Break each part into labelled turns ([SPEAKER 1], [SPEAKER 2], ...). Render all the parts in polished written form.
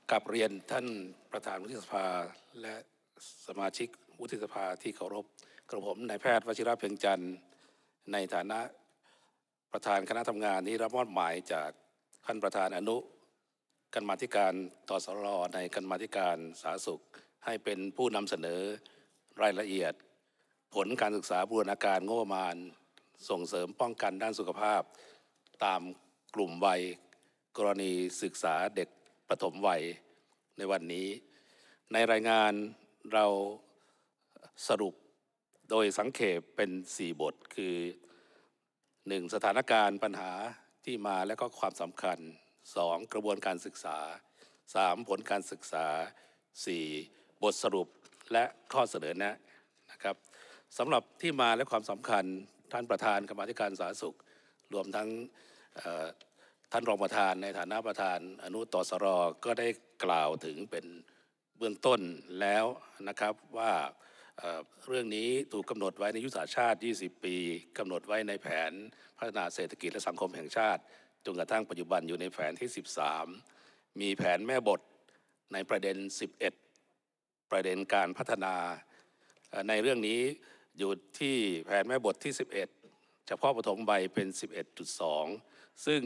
[SPEAKER 1] กับเรียนท่านประธานวุฒิสภาและสมาชิกวุฒิสภาที่เคารพกระผมนายแพทย์วชิระเพ็งจันทร์ในฐานะประธานคณะทำงานที่รับมอบหมายจากท่านประธานอนุกรรมาธิการตสรในกรรมาธิการสาธารณสุขให้เป็นผู้นำเสนอรายละเอียดผลการศึกษาบูรณาการงบประมาณส่งเสริมป้องกันด้านสุขภาพตามกลุ่มวัยกรณีศึกษาเด็กประถมวัยในวันนี้ในรายงานเราสรุปโดยสังเขปเป็น4บทคือ 1. สถานการณ์ปัญหาที่มาและก็ความสำคัญ 2. กระบวนการศึกษา 3. ผลการศึกษา 4. บทสรุปและข้อเสนอแนะนะครับสำหรับที่มาและความสำคัญท่านประธานกรรมาธิการสาธารณสุขรวมทั้งท่านรองประธานในฐานะประธานอนุตสรก็ได้กล่าวถึงเป็นเบื้องต้นแล้วนะครับว่าเรื่องนี้ถูกกำหนดไว้ในยุทธศาสตร์ชาติ20ปีกำหนดไว้ในแผนพัฒนาเศรษฐกิจและสังคมแห่งชาติจนกระทั่งปัจจุบันอยู่ในแผนที่13มีแผนแม่บทในประเด็น11ประเด็นการพัฒนาในเรื่องนี้อยู่ที่แผนแม่บทที่11เฉพาะปฐมวัยเป็น 11.2 ซึ่ง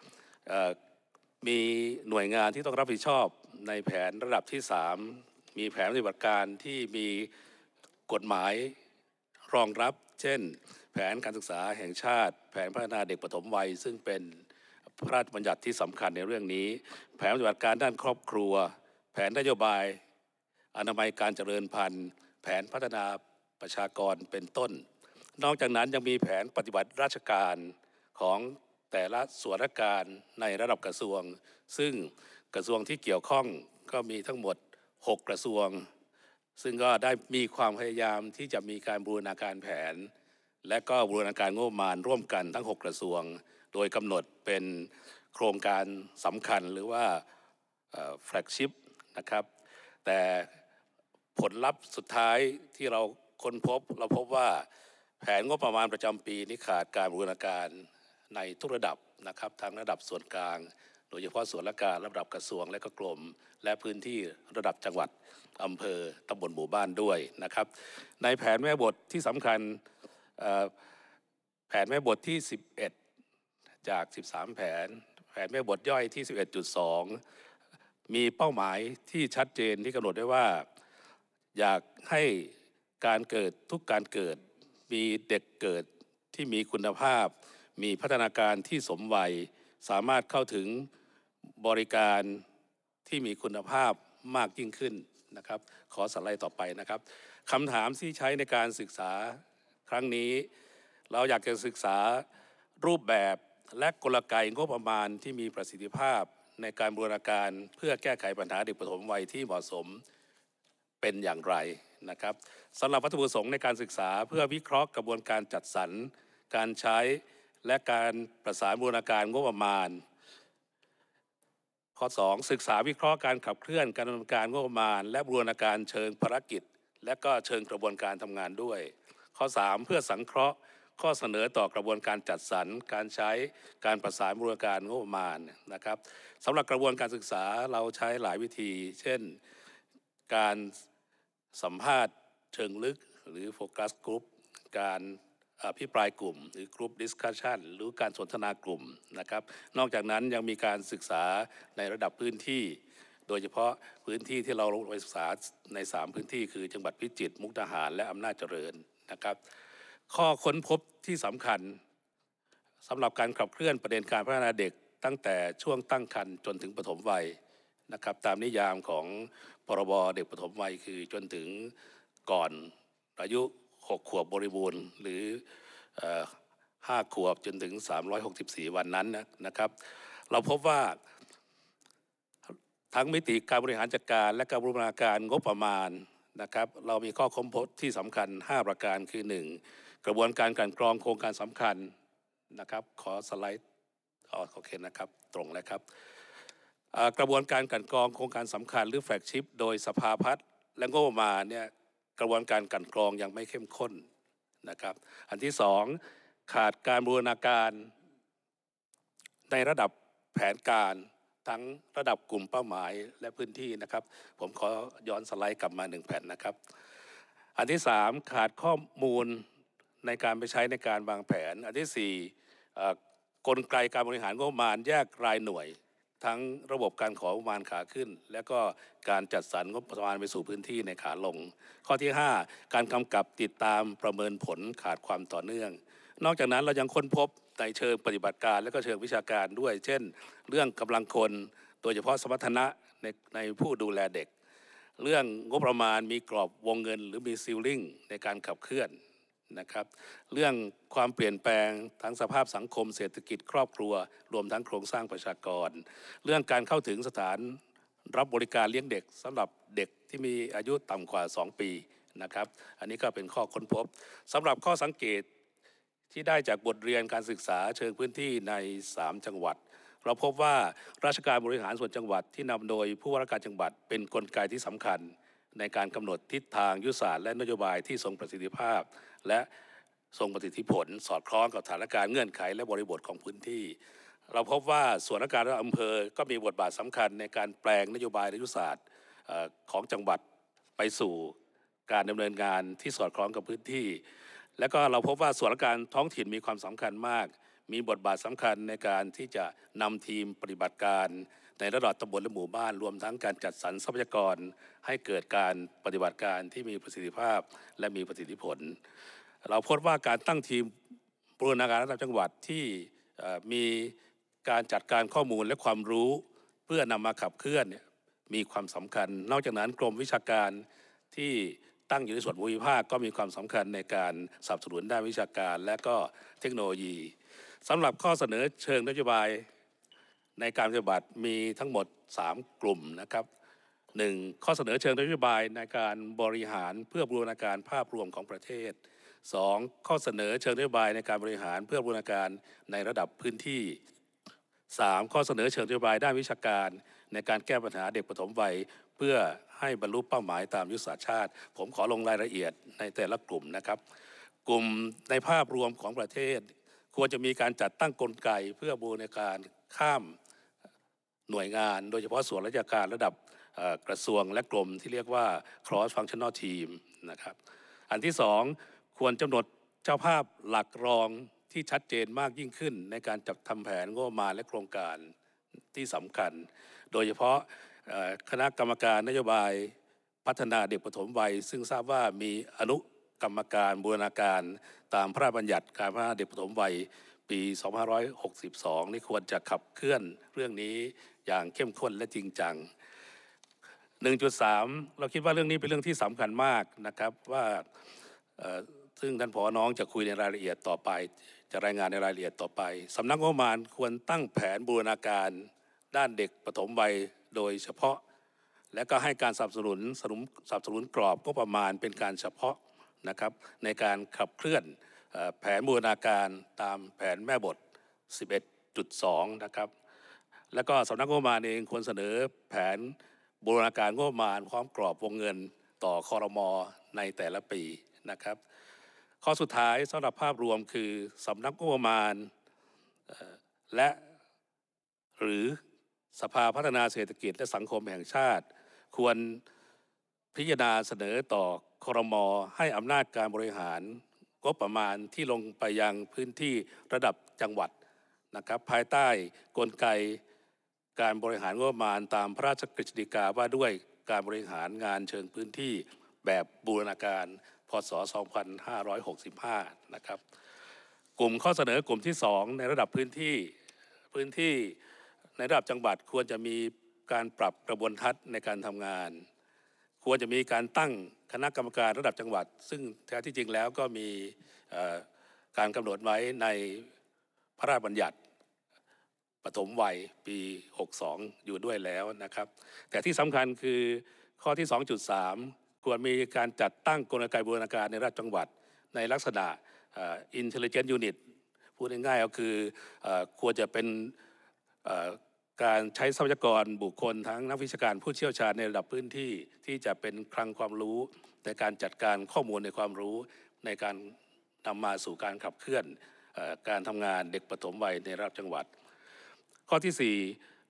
[SPEAKER 1] มีหน่วยงานที่ต้องรับผิดชอบในแผนระดับที่3มีแผนปฏิบัติการที่มีกฎหมายรองรับเช่นแผนการศึกษาแห่งชาติแผนพัฒนาเด็กปฐมวัยซึ่งเป็นพระราชบัญญัติที่สำคัญในเรื่องนี้แผนปฏิบัติการด้านครอบครัวแผนนโยบายอนามัยการเจริญพันธุ์แผนพัฒนาประชากรเป็นต้นนอกจากนั้นยังมีแผนปฏิบัติราชการของแต่ละส่วนราชการในระดับกระทรวงซึ่งกระทรวงที่เกี่ยวข้องก็มีทั้งหมด6กระทรวงซึ่งก็ได้มีความพยายามที่จะมีการบูรณาการแผนและก็บูรณาการงบประมาณร่วมกันทั้ง6กระทรวงโดยกำหนดเป็นโครงการสำคัญหรือว่าแฟลกชิพนะครับแต่ผลลัพธ์สุดท้ายที่เราค้นพบเราพบว่าแผนงบประมาณประจำปีนี้ขาดการบูรณาการในทุกระดับนะครับทั้งระดับส่วนกลางโดยเฉพาะส่วนราชการระดับกระทรวงและก็กรมและพื้นที่ระดับจังหวัดอำเภอตำบลหมู่บ้านด้วยนะครับในแผนแม่บทที่สำคัญแผนแม่บทที่11จาก13แผนแม่บทย่อยที่ 11.2 มีเป้าหมายที่ชัดเจนที่กำหนดไว้ว่าอยากให้การเกิดทุกการเกิดมีเด็กเกิดที่มีคุณภาพมีพัฒนาการที่สมวัยสามารถเข้าถึงบริการที่มีคุณภาพมากยิ่งขึ้นนะครับขอสไลด์ต่อไปนะครับคำถามที่ใช้ในการศึกษาครั้งนี้เราอยากจะศึกษารูปแบบและกลไกงบประมาณที่มีประสิทธิภาพในการบูรณาการเพื่อแก้ไขปัญหาเด็กปฐมวัยที่เหมาะสมเป็นอย่างไรนะครับสำหรับวัตถุประสงค์ในการศึกษาเพื่อวิเคราะห์กระบวนการจัดสรรการใช้และการประสานบูรณาการงบประมาณข้อ2ศึกษาวิเคราะห์การขับเคลื่อนการดำเนินการงบประมาณและบูรณาการเชิงภารกิจและก็เชิงกระบวนการทำงานด้วยข้อ3เพื่อสังเคราะห์ข้อเสนอต่อกระบวนการจัดสรรการใช้การประสานบูรณาการงบประมาณนะครับสำหรับกระบวนการศึกษาเราใช้หลายวิธีเช่นการสัมภาษณ์เชิงลึกหรือโฟกัสกลุ่มการอภิปรายกลุ่มหรือกลุ่มดิสคัชชันหรือการสนทนากลุ่มนะครับนอกจากนั้นยังมีการศึกษาในระดับพื้นที่โดยเฉพาะพื้นที่ที่เราลงไปศึกษาใน3พื้นที่คือจังหวัดพิจิตรมุกดาหารและอำนาจเจริญนะครับข้อค้นพบที่สำคัญสำหรับการขับเคลื่อนประเด็นการพัฒนาเด็กตั้งแต่ช่วงตั้งครรภ์จนถึงปฐมวัยนะครับตามนิยามของพรบเด็กปฐมวัยคือจนถึงก่อนอายุ6 ขวบบริบูรณ์หรือ5 ขวบจนถึง364วันนั้นนะครับเราพบว่าทั้งมิติการบริหารจัดการและการบูรณาการงบประมาณนะครับเรามีข้อค้นพบที่สำคัญ5ประการคือ1กระบวนการกลั่นกรองโครงการสำคัญนะครับขอสไลด์โอเคนะครับตรงแล้วครับกระบวนการกลั่นกรองโครงการสำคัญหรือแฟลกชิพโดยสภาพัฒน์และงบประมาณเนี่ยกระบวนการกลั่นกรองยังไม่เข้มข้นนะครับอันที่2ขาดการบูรณาการในระดับแผนการทั้งระดับกลุ่มเป้าหมายและพื้นที่นะครับผมขอย้อนสไลด์กลับมา1 แผ่นนะครับอันที่3ขาดข้อมูลในการไปใช้ในการวางแผนอันที่4กลไกการบริหารงบประมาณแยกรายหน่วยทั้งระบบการของบประมาณขาขึ้นและก็การจัดสรรงบประมาณไปสู่พื้นที่ในขาลงข้อที่5การกำกับติดตามประเมินผลขาดความต่อเนื่องนอกจากนั้นเรายังค้นพบในเชิงปฏิบัติการและก็เชิงวิชาการด้วยเช่นเรื่องกำลังคนโดยเฉพาะสมรรถนะในผู้ดูแลเด็กเรื่องงบประมาณมีกรอบวงเงินหรือมีซีลลิ่งในการขับเคลื่อนนะครับเรื่องความเปลี่ยนแปลงทั้งสภาพสังคมเศรษฐกิจครอบครัวรวมทั้งโครงสร้างประชากรเรื่องการเข้าถึงสถานรับบริการเลี้ยงเด็กสำหรับเด็กที่มีอายุต่ำกว่า2 ปีนะครับอันนี้ก็เป็นข้อค้นพบสำหรับข้อสังเกตที่ได้จากบทเรียนการศึกษาเชิงพื้นที่ใน3 จังหวัดเราพบว่าราชการบริหารส่วนจังหวัดที่นำโดยผู้ว่าราชการจังหวัดเป็นกลไกที่สำคัญในการกำหนดทิศทางยุทธศาสตร์และนโยบายที่ทรงประสิทธิภาพและทรงประสิทธิผลสอดคล้องกับสถานการณ์เงื่อนไขและบริบทของพื้นที่เราพบว่าส่วนราชการอำเภอก็มีบทบาทสำคัญในการแปลงนโยบายและยุทธศาสตร์ของจังหวัดไปสู่การดำเนินงานที่สอดคล้องกับพื้นที่และก็เราพบว่าส่วนราชการท้องถิ่นมีความสำคัญมากมีบทบาทสำคัญในการที่จะนำทีมปฏิบัติการในระดับตำบลและหมู่บ้านรวมทั้งการจัดสรรทรัพยากรให้เกิดการปฏิบัติการที่มีประสิทธิภาพและมีประสิทธิผลเราพบว่าการตั้งทีมบูรณาการระดับจังหวัดที่มีการจัดการข้อมูลและความรู้เพื่อนำมาขับเคลื่อนมีความสำคัญนอกจากนั้นกรมวิชาการที่ตั้งอยู่ในส่วนภูมิภาคก็มีความสำคัญในการสนับสนุนด้านวิชาการและก็เทคโนโลยีสำหรับข้อเสนอเชิงนโยบายในการปฏิบัติมีทั้งหมด3 กลุ่มนะครับ1ข้อเสนอเชิงนโยบายในการบริหารเพื่อบูรณาการภาพรวมของประเทศ2ข้อเสนอเชิงนโยบายในการบริหารเพื่อบูรณาการในระดับพื้นที่3ข้อเสนอเชิงนโยบายด้านวิชาการในการแก้ปัญหาเด็กปฐมวัยเพื่อให้บรรลุเป้าหมายตามยุทธศาสตร์ชาติผมขอลงรายละเอียดในแต่ละกลุ่มนะครับกลุ่มในภาพรวมของประเทศควรจะมีการจัดตั้งกลไกเพื่อบูรณาการข้ามหน่วยงานโดยเฉพาะส่วนราชการระดับกระทรวงและกรมที่เรียกว่า cross functional team นะครับอันที่2ควรกำหนดเจ้าภาพหลักรองที่ชัดเจนมากยิ่งขึ้นในการจัดทำแผนงบประมาณและโครงการที่สำคัญโดยเฉพาะคณะกรรมการนโยบายพัฒนาเด็กปฐมวัยซึ่งทราบว่ามีอนุกรรมการบูรณาการตามพระราชบัญญัติการพัฒนาเด็กปฐมวัยปี2562นี่ควรจะขับเคลื่อนเรื่องนี้อย่างเข้มข้นและจริงจัง 1.3 เราคิดว่าเรื่องนี้เป็นเรื่องที่สำคัญมากนะครับว่าซึ่งท่านผอ.น้องจะคุยในรายละเอียดต่อไปจะรายงานในรายละเอียดต่อไปสำนักงบประมาณควรตั้งแผนบูรณาการด้านเด็กปฐมวัยโดยเฉพาะและก็ให้การสนับสนุนกรอบงบประมาณเป็นการเฉพาะนะครับในการขับเคลื่อนแผนบูรณาการตามแผนแม่บท 11.2 นะครับแล้วก็สำนักงบประมาณเองควรเสนอแผนบูรณาการงบประมาณพร้อมกรอบวงเงินต่อครม.ในแต่ละปีนะครับข้อสุดท้ายสำหรับภาพรวมคือสำนักงบประมาณและหรือสภาพัฒนาเศรษฐกิจและสังคมแห่งชาติควรพิจารณาเสนอต่อครม.ให้อำนาจการบริหารงบประมาณที่ลงไปยังพื้นที่ระดับจังหวัดนะครับภายใต้กลไกการบริหารงบประมาณตามพระราชกฤษฎีกาว่าด้วยการบริหารงานเชิงพื้นที่แบบบูรณาการพ.ศ. 2565นะครับกลุ่มข้อเสนอกลุ่มที่2ในระดับพื้นที่ในระดับจังหวัดควรจะมีการปรับกระบวนทัศน์ในการทำงานควรจะมีการตั้งคณะกรรมการระดับจังหวัดซึ่งแท้ที่จริงแล้วก็มีการกำหนดไว้ในพระราชบัญญัติปฐมวัยปี62อยู่ด้วยแล้วนะครับแต่ที่สำคัญคือข้อที่ 2.3 ควรมีการจัดตั้งกลไกบูรณาการในระดับจังหวัดในลักษณะintelligent unit พูดง่ายๆก็คือควรจะเป็นการใช้ทรัพยากรบุคคลทั้งนักวิชาการผู้เชี่ยวชาญในระดับพื้นที่ที่จะเป็นคลังความรู้ในการจัดการข้อมูลในความรู้ในการนำมาสู่การขับเคลื่อนการทำงานเด็กปฐมวัยในระดับจังหวัดข้อที่4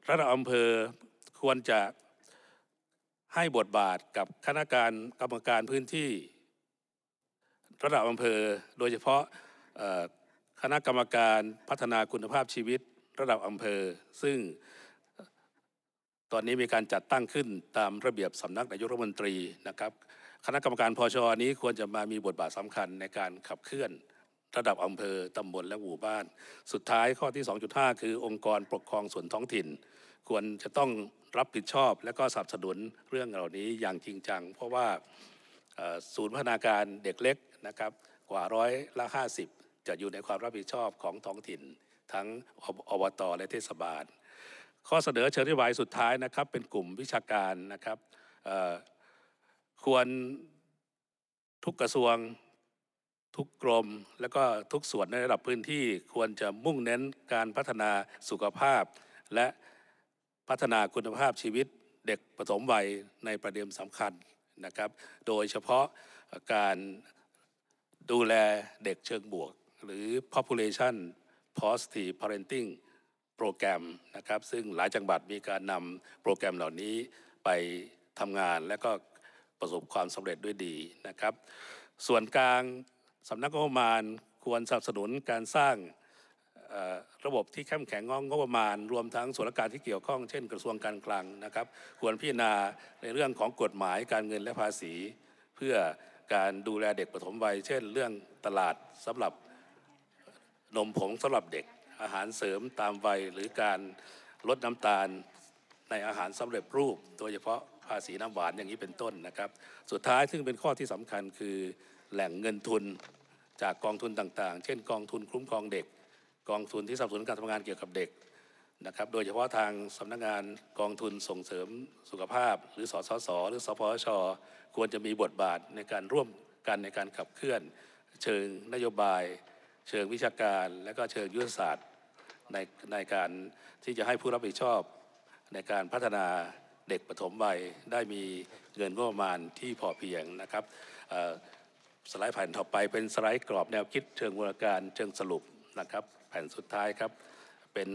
[SPEAKER 1] ระดับอำเภอควรจะให้บทบาทกับคณะกรรมการพื้นที่ระดับอำเภอโดยเฉพาะคณะกรรมการพัฒนาคุณภาพชีวิตระดับอำเภอซึ่งตอนนี้มีการจัดตั้งขึ้นตามระเบียบสำนักนายกรัฐมนตรีนะครับคณะกรรมการพชนี้ควรจะมามีบทบาทสำคัญในการขับเคลื่อนระดับอำเภอตำบลและหมู่บ้านสุดท้ายข้อที่ 2.5 คือองค์กรปกครองส่วนท้องถิ่นควรจะต้องรับผิดชอบและก็สนับสนุนเรื่องเหล่านี้อย่างจริงจังเพราะว่าศูนย์พัฒนาการเด็กเล็กนะครับกว่า50%จะอยู่ในความรับผิดชอบของท้องถิ่นทั้งอบตและเทศบาลข้อเสนอเชิญนโยบายสุดท้ายนะครับเป็นกลุ่มวิชาการนะครับควรทุกกระทรวงทุกกรมและก็ทุกส่วนในระดับพื้นที่ควรจะมุ่งเน้นการพัฒนาสุขภาพและพัฒนาคุณภาพชีวิตเด็กปฐมวัยในประเด็นสำคัญนะครับโดยเฉพาะการดูแลเด็กเชิงบวกหรือ population positive parenting โปรแกรมนะครับซึ่งหลายจังหวัดมีการนำโปรแกรมเหล่านี้ไปทำงานและก็ประสบความสำเร็จด้วยดีนะครับส่วนกลางสำนักงบประมาณควรสนับสนุนการสร้างระบบที่เข้มแข็งงบประมาณรวมทั้งส่วนราชการที่เกี่ยวข้องเช่นกระทรวงการคลังนะครับควรพิจารณาในเรื่องของกฎหมายการเงินและภาษีเพื่อการดูแลเด็กปฐมวัยเช่นเรื่องตลาดสำหรับนมผงสำหรับเด็กอาหารเสริมตามวัยหรือการลดน้ำตาลในอาหารสำเร็จรูปโดยเฉพาะภาษีน้ำหวานอย่างนี้เป็นต้นนะครับสุดท้ายซึ่งเป็นข้อที่สำคัญคือแหล่งเงินทุนจากกองทุนต่างๆเช่นกองทุนคุ้มครองเด็กกองทุนที่สนับสนุนการทำงานเกี่ยวกับเด็กนะครับโดยเฉพาะทางสำนักงานกองทุนส่งเสริมสุขภาพหรือสสสหรือสพชควรจะมีบทบาทในการร่วมกันในการขับเคลื่อนเชิงนโยบายเชิงวิชาการและก็เชิงยุทธศาสตร์ในการที่จะให้ผู้รับผิดชอบในการพัฒนาเด็กปฐมวัยได้มีเงินงบประมาณที่พอเพียงนะครับสไลด์แผ่นต่อไปเป็นสไลด์กรอบแนวคิดเชิงบูรณาการเชิงสรุปนะครับแผ่นสุดท้ายครับเป็น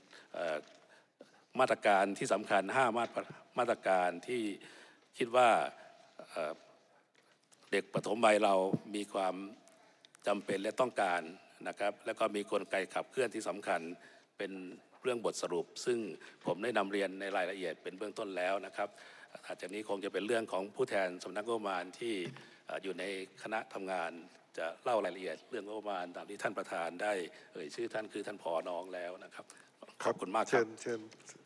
[SPEAKER 1] มาตรการที่สำคัญ5มาตรการที่คิดว่าเด็กปฐมวัยเรามีความจำเป็นและต้องการนะครับแล้วก็มีกลไกขับเคลื่อนที่สำคัญเป็นเรื่องบทสรุปซึ่งผมได้นำเรียนในรายละเอียดเป็นเบื้องต้นแล้วนะครับถัดจากนี้คงจะเป็นเรื่องของผู้แทนสำนักงบประมาณที่อยู่ในคณะทำงานจะเล่ารายละเอียดเรื่องงบประมาณตามที่ท่านประธานได้ชื่อท่านคือท่านผอ.น้องแล้วนะครับขอบคุณมากครับ
[SPEAKER 2] เชิญ